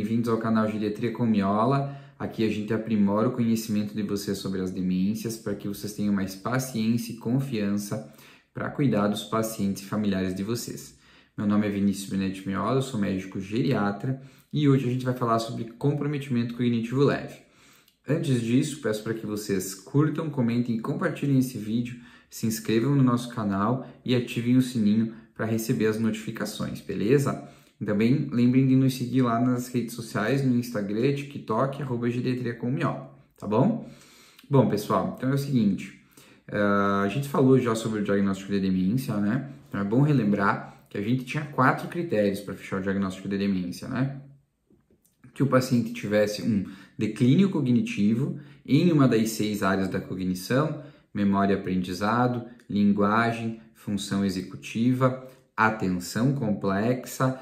bem-vindos ao canal Geriatria com Miola. Aqui a gente aprimora o conhecimento de vocês sobre as demências para que vocês tenham mais paciência e confiança para cuidar dos pacientes e familiares de vocês. Meu nome é Vinícius Benetti Miola, eu sou médico geriatra e hoje a gente vai falar sobre comprometimento cognitivo leve. Antes disso, peço para que vocês curtam, comentem e compartilhem esse vídeo, se inscrevam no nosso canal e ativem o sininho para receber as notificações, beleza? Também lembrem de nos seguir lá nas redes sociais, no Instagram, TikTok, @geriatriacomMiola, tá bom? Bom, pessoal, então é o seguinte, a gente falou já sobre o diagnóstico de demência, né? Então é bom relembrar que a gente tinha 4 critérios para fechar o diagnóstico de demência, né? Que o paciente tivesse um declínio cognitivo em uma das 6 áreas da cognição: memória e aprendizado, linguagem, função executiva, atenção complexa,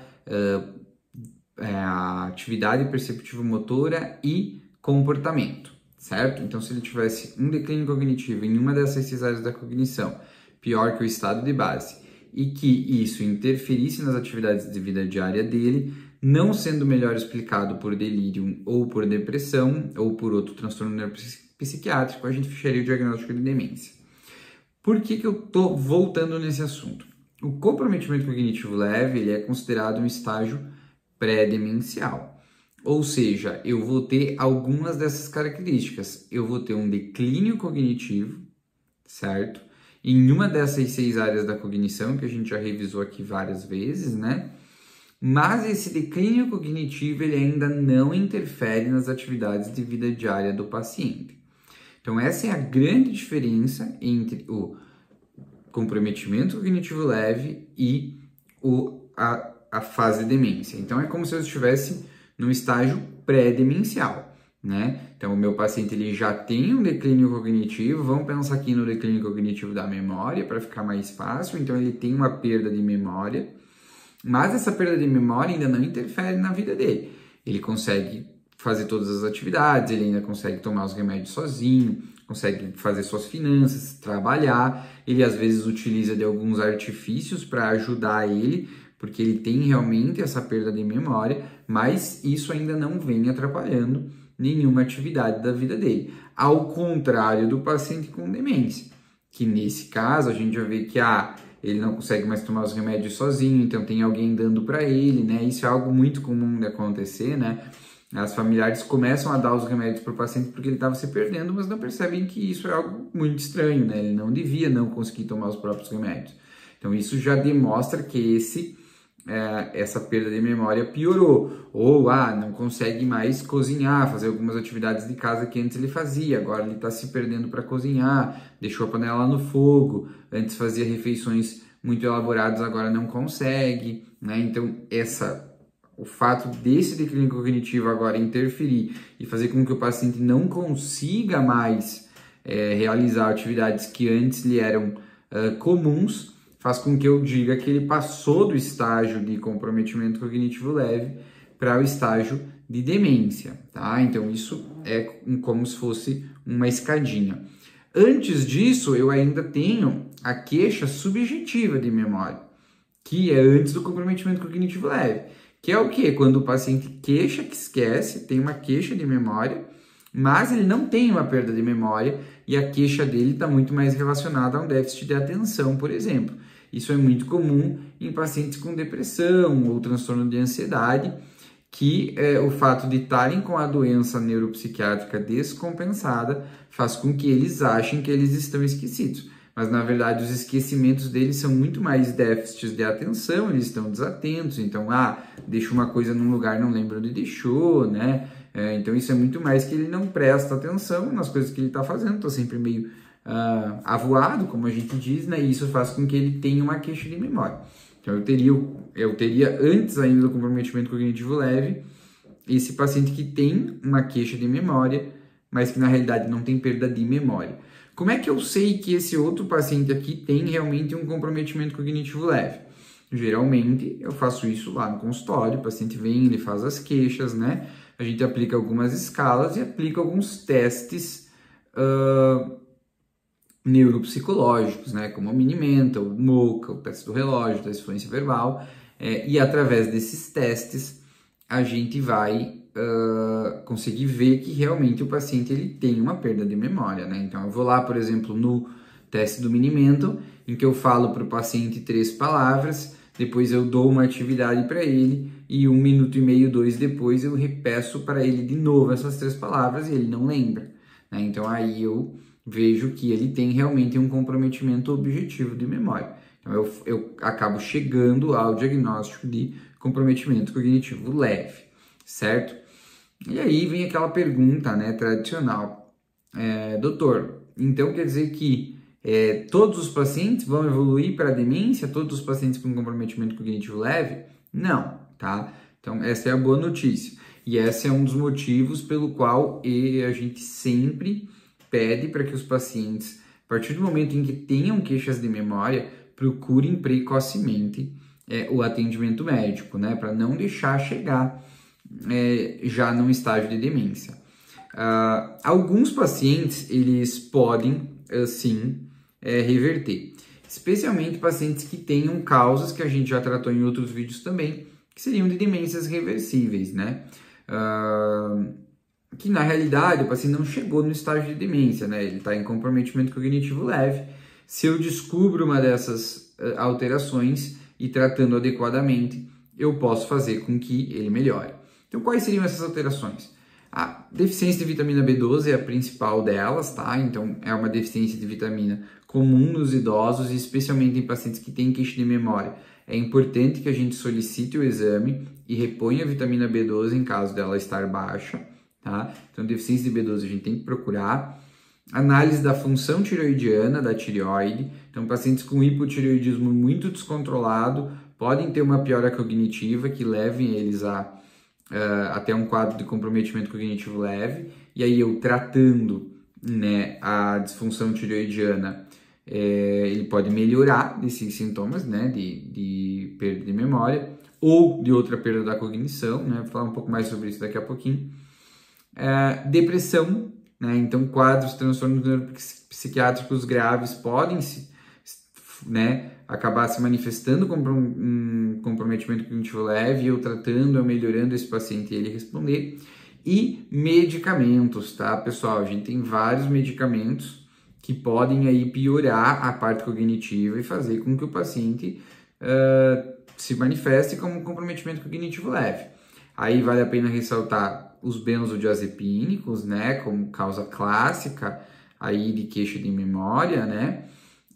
a atividade perceptivo-motora e comportamento, certo? Então, se ele tivesse um declínio cognitivo em uma dessas 6 áreas da cognição, pior que o estado de base, e que isso interferisse nas atividades de vida diária dele, não sendo melhor explicado por delírio ou por depressão ou por outro transtorno neuropsiquiátrico, a gente fecharia o diagnóstico de demência. Por que eu estou voltando nesse assunto? O comprometimento cognitivo leve ele é considerado um estágio pré-demencial. Ou seja, eu vou ter algumas dessas características. Eu vou ter um declínio cognitivo, certo? Em uma dessas 6 áreas da cognição, que a gente já revisou aqui várias vezes, né? Mas esse declínio cognitivo ele ainda não interfere nas atividades de vida diária do paciente. Então, essa é a grande diferença entre o comprometimento cognitivo leve e a fase de demência. Então, é como se eu estivesse no estágio pré-demencial, né? Então, o meu paciente ele já tem um declínio cognitivo, vamos pensar aqui no declínio cognitivo da memória para ficar mais fácil. Então, ele tem uma perda de memória, mas essa perda de memória ainda não interfere na vida dele. Ele consegue fazer todas as atividades, ele ainda consegue tomar os remédios sozinho, consegue fazer suas finanças, trabalhar. Ele às vezes utiliza de alguns artifícios para ajudar ele, porque ele tem realmente essa perda de memória, mas isso ainda não vem atrapalhando nenhuma atividade da vida dele. Ao contrário do paciente com demência, que nesse caso a gente já vê que ele não consegue mais tomar os remédios sozinho, então tem alguém dando para ele, né? Isso é algo muito comum de acontecer, né? As familiares começam a dar os remédios para o paciente porque ele estava se perdendo, mas não percebem que isso é algo muito estranho, né? Ele não devia não conseguir tomar os próprios remédios. Então isso já demonstra que essa perda de memória piorou. Ou não consegue mais cozinhar, fazer algumas atividades de casa que antes ele fazia, agora ele está se perdendo para cozinhar, deixou a panela no fogo, antes fazia refeições muito elaboradas, agora não consegue, né? Então o fato desse declínio cognitivo agora interferir e fazer com que o paciente não consiga mais realizar atividades que antes lhe eram comuns, faz com que eu diga que ele passou do estágio de comprometimento cognitivo leve para o estágio de demência, tá? Então isso é como se fosse uma escadinha. Antes disso, eu ainda tenho a queixa subjetiva de memória, que é antes do comprometimento cognitivo leve. Que é o quê? Quando o paciente queixa que esquece, tem uma queixa de memória, mas ele não tem uma perda de memória e a queixa dele está muito mais relacionada a um déficit de atenção, por exemplo. Isso é muito comum em pacientes com depressão ou transtorno de ansiedade, que o fato de estarem com a doença neuropsiquiátrica descompensada faz com que eles achem que eles estão esquecidos. Mas, na verdade, os esquecimentos deles são muito mais déficits de atenção, eles estão desatentos, então, deixa uma coisa num lugar, não lembra onde deixou, né? Então, isso é muito mais que ele não presta atenção nas coisas que ele está fazendo, está sempre meio avoado, como a gente diz, né? E isso faz com que ele tenha uma queixa de memória. Então, eu teria, antes ainda do comprometimento cognitivo leve, esse paciente que tem uma queixa de memória, mas que, na realidade, não tem perda de memória. Como é que eu sei que esse outro paciente aqui tem realmente um comprometimento cognitivo leve? Geralmente, eu faço isso lá no consultório, o paciente vem, ele faz as queixas, né? A gente aplica algumas escalas e aplica alguns testes neuropsicológicos, né? Como o Mini-Mental, o MoCA, o teste do relógio, da fluência verbal, e através desses testes a gente vai conseguir ver que realmente o paciente ele tem uma perda de memória, né? Então, eu vou lá, por exemplo, no teste do Mini-Mental, em que eu falo para o paciente 3 palavras, depois eu dou uma atividade para ele e 1 minuto e meio, 2 depois eu repeço para ele de novo essas 3 palavras e ele não lembra, né? Então, aí eu vejo que ele tem realmente um comprometimento objetivo de memória. Então, eu acabo chegando ao diagnóstico de comprometimento cognitivo leve, certo? E aí vem aquela pergunta, né, tradicional. Doutor, então quer dizer que todos os pacientes vão evoluir para demência? Todos os pacientes com comprometimento cognitivo leve? Não, tá? Então, essa é a boa notícia. E esse é um dos motivos pelo qual a gente sempre pede para que os pacientes, a partir do momento em que tenham queixas de memória, procurem precocemente o atendimento médico, né? Para não deixar chegar já num estágio de demência. Alguns pacientes, eles podem, sim, reverter. Especialmente pacientes que tenham causas que a gente já tratou em outros vídeos também, que seriam de demências reversíveis, né? Que na realidade o paciente não chegou no estágio de demência, né? Ele está em comprometimento cognitivo leve. Se eu descubro uma dessas alterações e tratando adequadamente, eu posso fazer com que ele melhore. Então, quais seriam essas alterações? A deficiência de vitamina B12 é a principal delas, tá? Então, é uma deficiência de vitamina comum nos idosos, e especialmente em pacientes que têm queixa de memória. É importante que a gente solicite o exame e reponha a vitamina B12 em caso dela estar baixa, tá? Então, deficiência de B12 a gente tem que procurar. Análise da função tireoidiana, da tireoide. Então, pacientes com hipotireoidismo muito descontrolado podem ter uma piora cognitiva que levem eles a até um quadro de comprometimento cognitivo leve. E aí, eu tratando, né, a disfunção tireoidiana, ele pode melhorar desses sintomas, né, de perda de memória ou de outra perda da cognição, né? Vou falar um pouco mais sobre isso daqui a pouquinho. Depressão, né? Então, quadros, transtornos neuropsiquiátricos graves podem né, acabar se manifestando como um comprometimento cognitivo leve, eu tratando, eu melhorando esse paciente e ele responder. E medicamentos, tá, pessoal? A gente tem vários medicamentos que podem aí piorar a parte cognitiva e fazer com que o paciente se manifeste como um comprometimento cognitivo leve. Aí vale a pena ressaltar os benzodiazepínicos, né, como causa clássica aí de queixa de memória, né,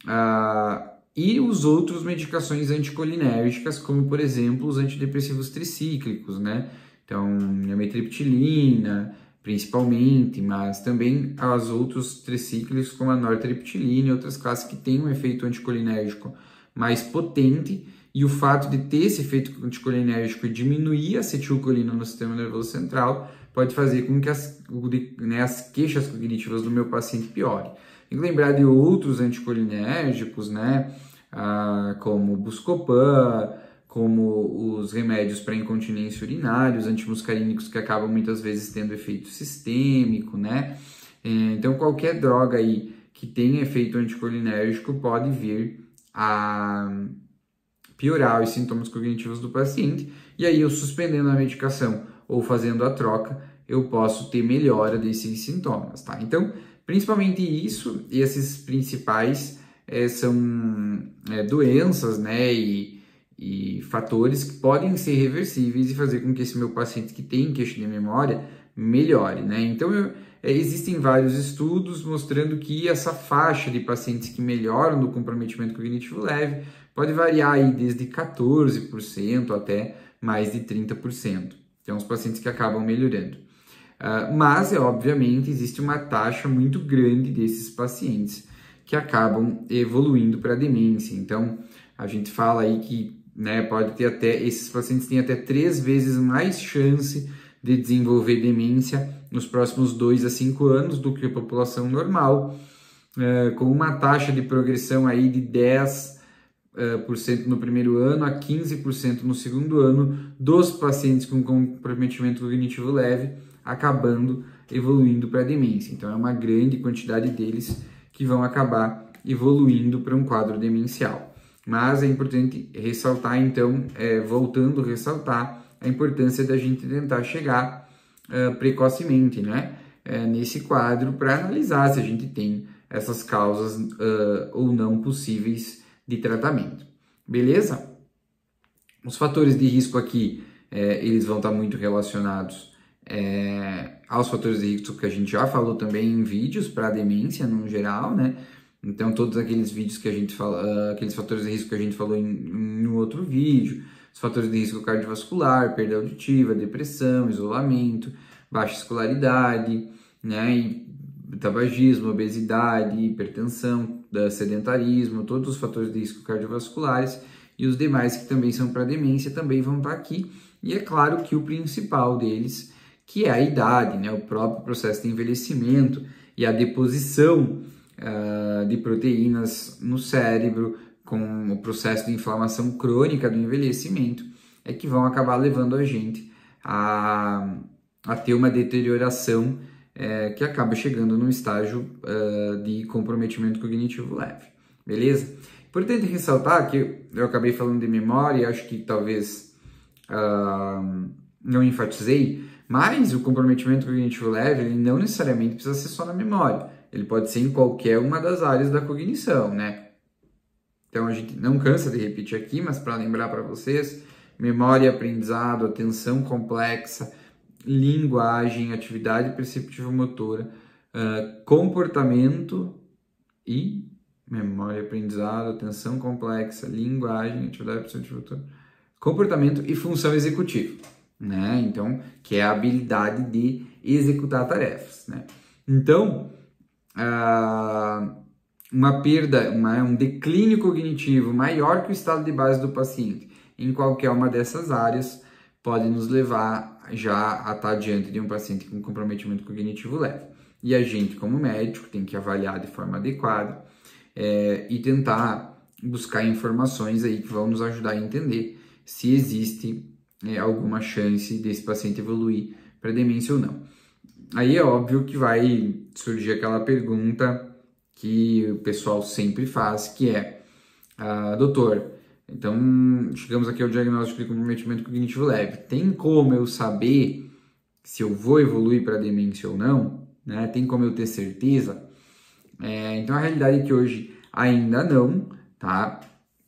e os outros medicações anticolinérgicas, como por exemplo os antidepressivos tricíclicos, né, então amitriptilina, principalmente, mas também os outros tricíclicos como a nortriptilina e outras classes que têm um efeito anticolinérgico mais potente. E o fato de ter esse efeito anticolinérgico e diminuir a acetilcolina no sistema nervoso central pode fazer com que as queixas cognitivas do meu paciente piorem. Tem que lembrar de outros anticolinérgicos, né? Como o Buscopan, como os remédios para incontinência urinária, os antimuscarínicos que acabam muitas vezes tendo efeito sistêmico, né? Então, qualquer droga aí que tenha efeito anticolinérgico pode vir a piorar os sintomas cognitivos do paciente, e aí eu suspendendo a medicação ou fazendo a troca, eu posso ter melhora desses sintomas, tá? Então, principalmente isso, esses principais são doenças, né, e fatores que podem ser reversíveis e fazer com que esse meu paciente que tem queixa de memória melhore, né? Então, existem vários estudos mostrando que essa faixa de pacientes que melhoram do comprometimento cognitivo leve pode variar aí desde 14% até mais de 30%. Então, os pacientes que acabam melhorando. Mas, obviamente, existe uma taxa muito grande desses pacientes que acabam evoluindo para demência. Então, a gente fala aí que, né, pode ter esses pacientes têm até 3 vezes mais chance de desenvolver demência nos próximos 2 a 5 anos do que a população normal, com uma taxa de progressão aí de 10% no primeiro ano a 15% no segundo ano dos pacientes com comprometimento cognitivo leve, acabando evoluindo para demência. Então, é uma grande quantidade deles que vão acabar evoluindo para um quadro demencial. Mas é importante ressaltar, então, voltando a ressaltar, a importância da gente tentar chegar precocemente, né, nesse quadro para analisar se a gente tem essas causas ou não possíveis de tratamento. Beleza? Os fatores de risco aqui, eles vão estar muito relacionados aos fatores de risco que a gente já falou também em vídeos para demência no geral, né? Então, todos aqueles vídeos que a gente fala, aqueles fatores de risco que a gente falou em um outro vídeo, os fatores de risco cardiovascular, perda auditiva, depressão, isolamento, baixa escolaridade, né? E tabagismo, obesidade, hipertensão, sedentarismo, todos os fatores de risco cardiovasculares e os demais que também são para demência também vão estar aqui. E é claro que o principal deles, que é a idade, né? O próprio processo de envelhecimento e a deposição de proteínas no cérebro com o processo de inflamação crônica do envelhecimento é que vão acabar levando a gente a ter uma deterioração que acaba chegando no estágio de comprometimento cognitivo leve, beleza? Importante ressaltar que eu acabei falando de memória e acho que talvez não enfatizei, mas o comprometimento cognitivo leve ele não necessariamente precisa ser só na memória, ele pode ser em qualquer uma das áreas da cognição, né? Então a gente não cansa de repetir aqui, mas para lembrar para vocês, memória e aprendizado, atenção complexa, linguagem, atividade perceptivo-motora, comportamento e memória, aprendizado, atenção complexa, linguagem, atividade perceptivo-motora, comportamento e função executiva, né? Então, que é a habilidade de executar tarefas, né? Então, uma perda, um declínio cognitivo maior que o estado de base do paciente em qualquer uma dessas áreas pode nos levar já a estar diante de um paciente com comprometimento cognitivo leve. E a gente, como médico, tem que avaliar de forma adequada e tentar buscar informações aí que vão nos ajudar a entender se existe alguma chance desse paciente evoluir para demência ou não. Aí é óbvio que vai surgir aquela pergunta que o pessoal sempre faz, que é, doutor, então chegamos aqui ao diagnóstico de comprometimento cognitivo leve, tem como eu saber se eu vou evoluir para demência ou não? Né? Tem como eu ter certeza? Então a realidade é que hoje ainda não, tá?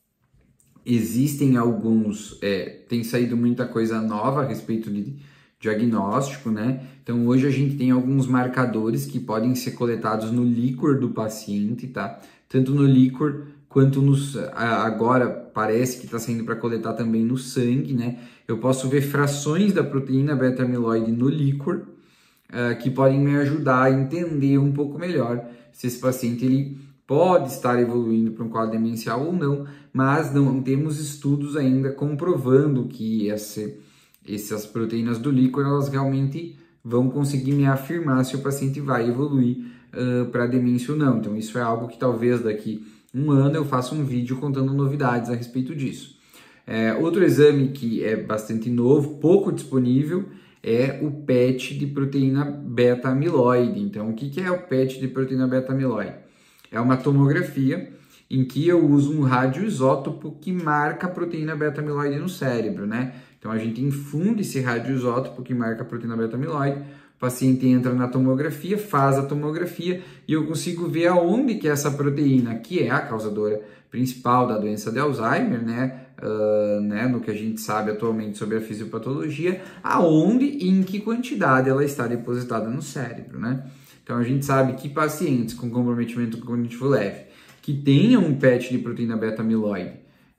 Existem alguns, tem saído muita coisa nova a respeito de diagnóstico, né? Então hoje a gente tem alguns marcadores que podem ser coletados no líquor do paciente, tá? Tanto no líquor quanto agora parece que está saindo para coletar também no sangue, né? Eu posso ver frações da proteína beta-amiloide no líquor que podem me ajudar a entender um pouco melhor se esse paciente ele pode estar evoluindo para um quadro demencial ou não, mas não temos estudos ainda comprovando que essas proteínas do líquor elas realmente vão conseguir me afirmar se o paciente vai evoluir para demência ou não. Então isso é algo que talvez daqui um ano eu faça um vídeo contando novidades a respeito disso. Outro exame que é bastante novo, pouco disponível, é o PET de proteína beta-amiloide. Então o que é o PET de proteína beta-amiloide? É uma tomografia em que eu uso um radioisótopo que marca a proteína beta-amiloide no cérebro, né? Então a gente infunde esse radioisótopo que marca a proteína beta-amiloide, o paciente entra na tomografia, faz a tomografia e eu consigo ver aonde que essa proteína, que é a causadora principal da doença de Alzheimer, né? No que a gente sabe atualmente sobre a fisiopatologia, aonde e em que quantidade ela está depositada no cérebro, né? Então a gente sabe que pacientes com comprometimento cognitivo leve que tenham um PET de proteína beta-amiloide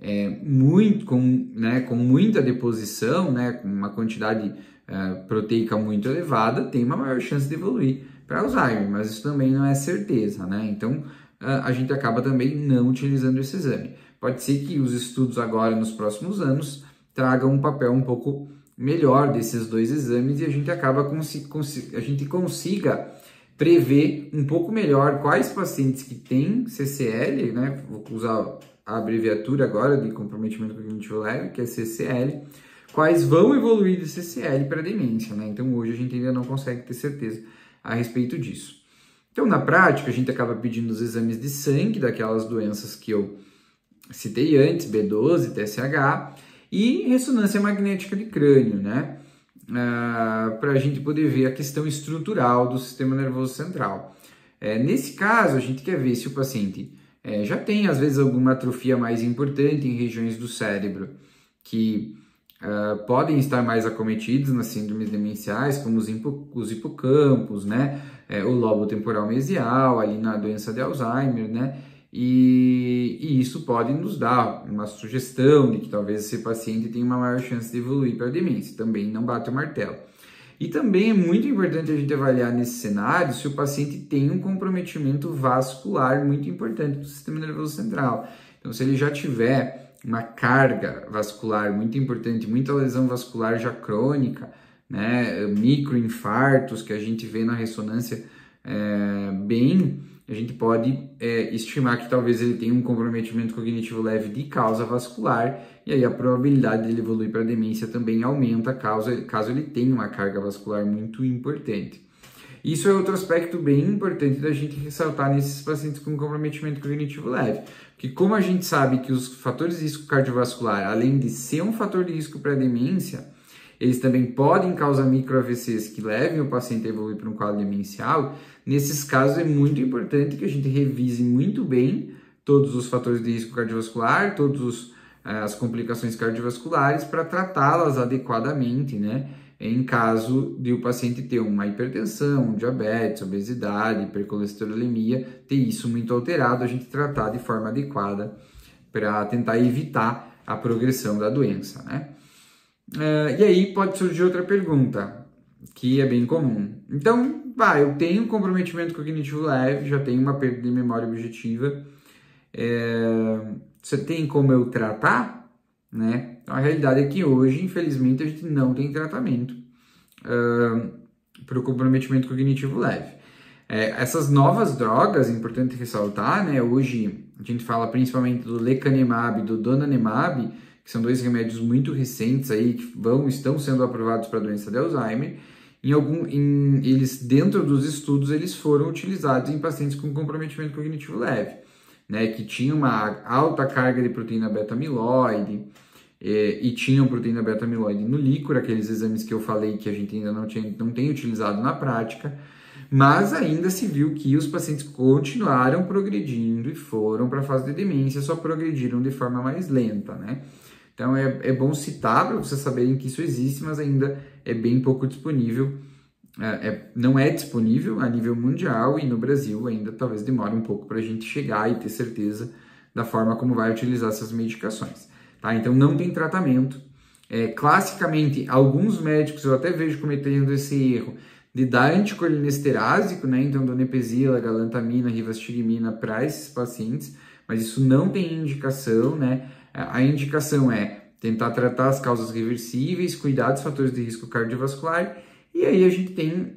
com muita deposição, né, com uma quantidade proteica muito elevada, tem uma maior chance de evoluir para Alzheimer, mas isso também não é certeza, né? Então a gente acaba também não utilizando esse exame. Pode ser que os estudos agora nos próximos anos tragam um papel um pouco melhor desses dois exames e a gente consiga prever um pouco melhor quais pacientes que têm CCL, né? Vou usar a abreviatura agora de comprometimento cognitivo leve, que é CCL, quais vão evoluir de CCL para demência, né? Então hoje a gente ainda não consegue ter certeza a respeito disso. Então na prática a gente acaba pedindo os exames de sangue daquelas doenças que eu citei antes, B12, TSH, e ressonância magnética de crânio, né? Para a gente poder ver a questão estrutural do sistema nervoso central. Nesse caso, a gente quer ver se o paciente já tem, às vezes, alguma atrofia mais importante em regiões do cérebro que podem estar mais acometidos nas síndromes demenciais, como os hipocampos, né? O lobo temporal mesial, ali na doença de Alzheimer, né? E isso pode nos dar uma sugestão de que talvez esse paciente tenha uma maior chance de evoluir para a demência. Também não bate o martelo. E também é muito importante a gente avaliar nesse cenário se o paciente tem um comprometimento vascular muito importante do sistema nervoso central. Então, se ele já tiver uma carga vascular muito importante, muita lesão vascular já crônica, né, microinfartos que a gente vê na ressonância a gente pode estimar que talvez ele tenha um comprometimento cognitivo leve de causa vascular, e aí a probabilidade dele evoluir para demência também aumenta caso ele tenha uma carga vascular muito importante. Isso é outro aspecto bem importante da gente ressaltar nesses pacientes com comprometimento cognitivo leve, porque como a gente sabe que os fatores de risco cardiovascular, além de ser um fator de risco para demência, eles também podem causar micro-AVCs que levem o paciente a evoluir para um quadro demencial. Nesses casos é muito importante que a gente revise muito bem todos os fatores de risco cardiovascular, todas as complicações cardiovasculares para tratá-las adequadamente, né? Em caso de o paciente ter uma hipertensão, um diabetes, obesidade, hipercolesterolemia, ter isso muito alterado, a gente tratar de forma adequada para tentar evitar a progressão da doença, né? E aí pode surgir outra pergunta, que é bem comum. Então, eu tenho um comprometimento cognitivo leve, já tenho uma perda de memória objetiva, você tem como eu tratar? Né? Então, a realidade é que hoje, infelizmente, a gente não tem tratamento para o comprometimento cognitivo leve. Essas novas drogas, é importante ressaltar, né? Hoje a gente fala principalmente do lecanemab e do donanemab, que são dois remédios muito recentes aí, que estão sendo aprovados para a doença de Alzheimer. Eles, dentro dos estudos, eles foram utilizados em pacientes com comprometimento cognitivo leve, né, que tinham uma alta carga de proteína beta-amiloide e tinham proteína beta-amiloide no líquor, aqueles exames que eu falei que a gente ainda não tem utilizado na prática, mas ainda se viu que os pacientes continuaram progredindo e foram para a fase de demência, só progrediram de forma mais lenta, né? Então é bom citar para vocês saberem que isso existe, mas ainda é bem pouco disponível, não é disponível a nível mundial e no Brasil ainda talvez demore um pouco para a gente chegar e ter certeza da forma como vai utilizar essas medicações, tá? Então não tem tratamento. Classicamente, alguns médicos eu até vejo cometendo esse erro de dar anticolinesterásico, né? Então donepezila, galantamina, rivastigmina para esses pacientes, mas isso não tem indicação, né? A indicação é tentar tratar as causas reversíveis, cuidar dos fatores de risco cardiovascular, e aí a gente tem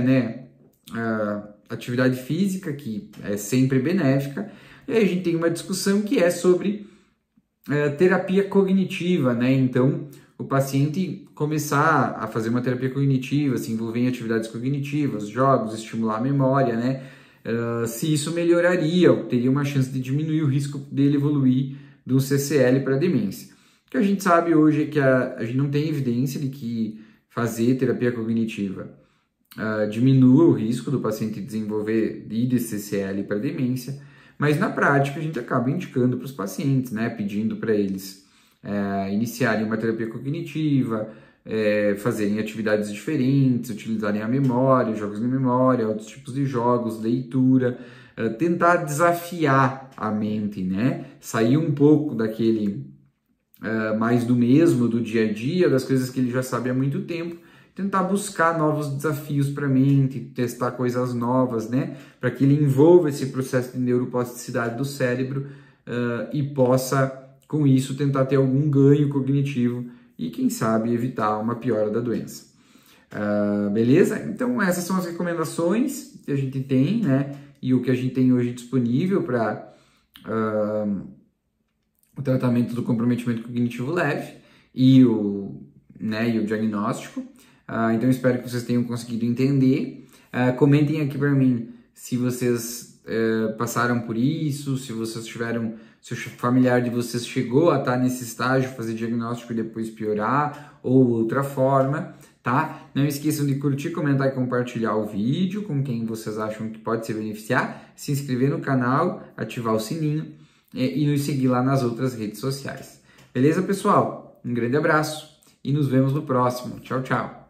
a atividade física, que é sempre benéfica, e aí a gente tem uma discussão que é sobre terapia cognitiva, né? Então, o paciente começar a fazer uma terapia cognitiva, se envolver em atividades cognitivas, jogos, estimular a memória, né? Se isso melhoraria, teria uma chance de diminuir o risco dele evoluir do CCL para demência. O que a gente sabe hoje é que a gente não tem evidência de que fazer terapia cognitiva diminua o risco do paciente desenvolver de CCL para demência, mas na prática a gente acaba indicando para os pacientes, né, pedindo para eles iniciarem uma terapia cognitiva, fazerem atividades diferentes, utilizarem a memória, jogos de memória, outros tipos de jogos, leitura, tentar desafiar a mente, né? Sair um pouco daquele mais do mesmo, do dia a dia, das coisas que ele já sabe há muito tempo, tentar buscar novos desafios para a mente, testar coisas novas, né? Para que ele envolva esse processo de neuroplasticidade do cérebro e possa, com isso, tentar ter algum ganho cognitivo e, quem sabe, evitar uma piora da doença. Beleza? Então, essas são as recomendações que a gente tem, né? E o que a gente tem hoje disponível para o tratamento do comprometimento cognitivo leve e o diagnóstico. Então, espero que vocês tenham conseguido entender. Comentem aqui para mim se vocês passaram por isso, se vocês tiveram, se o familiar de vocês chegou a estar nesse estágio, fazer diagnóstico e depois piorar, ou outra forma, tá? Não esqueçam de curtir, comentar e compartilhar o vídeo com quem vocês acham que pode se beneficiar, se inscrever no canal, ativar o sininho e nos seguir lá nas outras redes sociais. Beleza, pessoal? Um grande abraço e nos vemos no próximo. Tchau, tchau!